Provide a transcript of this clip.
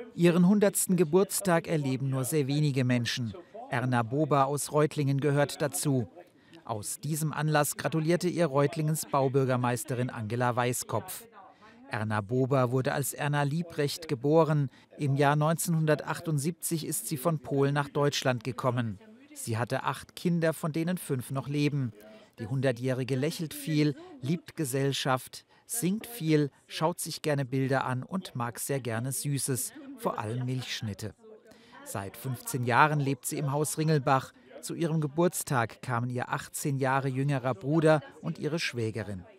Ihren 100. Geburtstag erleben nur sehr wenige Menschen. Erna Bober aus Reutlingen gehört dazu. Aus diesem Anlass gratulierte ihr Reutlingens Baubürgermeisterin Angela Weißkopf. Erna Bober wurde als Erna Liebrecht geboren. Im Jahr 1978 ist sie von Polen nach Deutschland gekommen. Sie hatte 8 Kinder, von denen 5 noch leben. Die 100-Jährige lächelt viel, liebt Gesellschaft, singt viel, schaut sich gerne Bilder an und mag sehr gerne Süßes, vor allem Milchschnitte. Seit 15 Jahren lebt sie im Haus Ringelbach. Zu ihrem Geburtstag kamen ihr 18 Jahre jüngerer Bruder und ihre Schwägerin.